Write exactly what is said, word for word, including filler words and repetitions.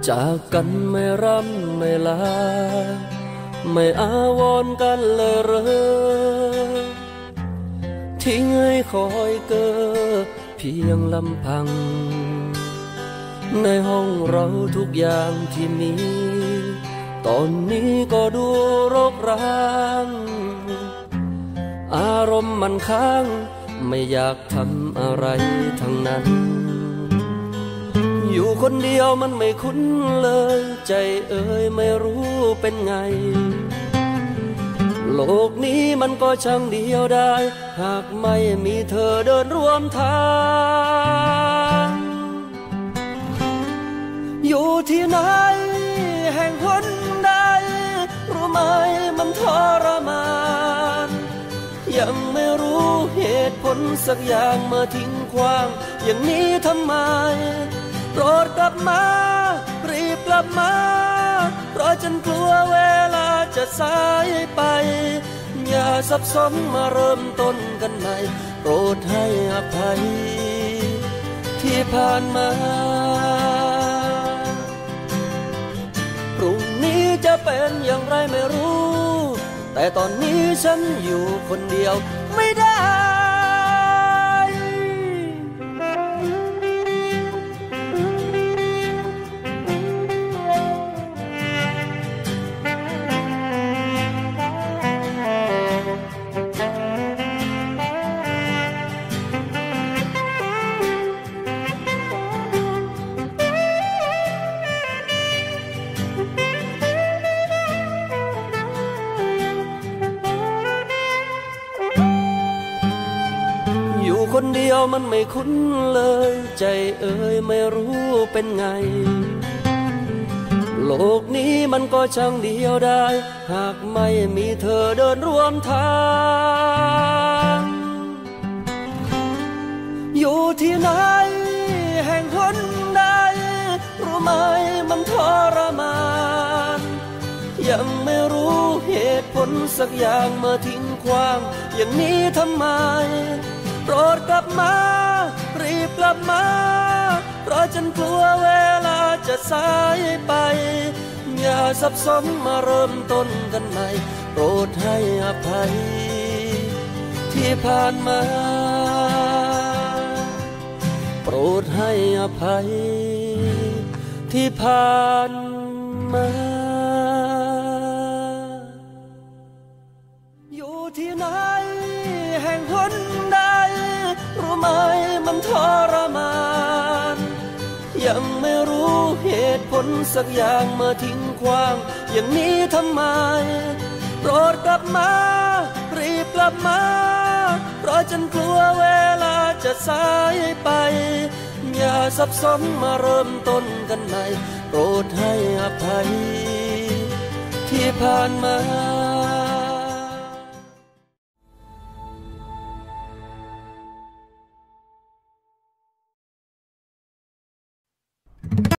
จากกันไม่ร่ำไม่ลาไม่อาวรณ์กันเลยเหรอทิ้งให้คอยเก้อเพียงลำพังในห้องเราทุกอย่างที่มีตอนนี้ก็ดูรกร้างอารมณ์มันค้างไม่อยากทำอะไรทั้งนั้นอยู่คนเดียวมันไม่คุ้นเลยใจเอ่ยไม่รู้เป็นไงโลกนี้มันก็ช่างเดียวได้หากไม่มีเธอเดินร่วมทางอยู่ที่ไหนแห่งหนใดรู้ไหมมันทรมานยังไม่รู้เหตุผลสักอย่างเมื่อทิ้งขว้างอย่างนี้ทำไมโปรดกลับมารีบกลับมาเพราะฉันกลัวเวลาจะสายไปอย่าสับสนมาเริ่มต้นกันใหม่โปรดให้อภัยที่ผ่านมาพรุ่งนี้จะเป็นอย่างไรไม่รู้แต่ตอนนี้ฉันอยู่คนเดียวไม่ได้คนเดียวมันไม่คุ้นเลยใจเอ่ยไม่รู้เป็นไงโลกนี้มันก็ช่างเดียวได้หากไม่มีเธอเดินร่วมทางอยู่ที่ไหนแห่งหนใดรู้ไหมมันทรมานยังไม่รู้เหตุผลสักอย่างเมื่อทิ้งขว้างอย่างนี้ทำไมโปรดกลับมารีบกลับมาเพราะฉันกลัวเวลาจะสายไปอย่าสับสนมาเริ่มต้นกันใหม่โปรดให้อภัยที่ผ่านมาโปรดให้อภัยที่ผ่านมาอยู่ที่ไหนแห่งหนใดรู้ไหมมันทรมานยังไม่รู้เหตุผลสักอย่างเมื่อทิ้งขว้างอย่างนี้ทำไมโปรดกลับมารีบกลับมาเพราะฉันกลัวเวลาจะสายไปอย่าสับสนมาเริ่มต้นกันใหม่โปรดให้อภัยที่ผ่านมา